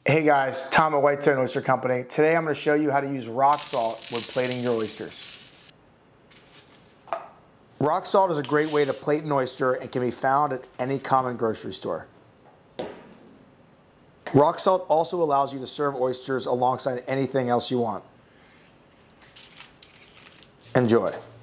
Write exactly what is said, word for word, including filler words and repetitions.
Hey guys, Tom at White Stone Oyster Company. Today I'm going to show you how to use rock salt when plating your oysters. Rock salt is a great way to plate an oyster and can be found at any common grocery store. Rock salt also allows you to serve oysters alongside anything else you want. Enjoy.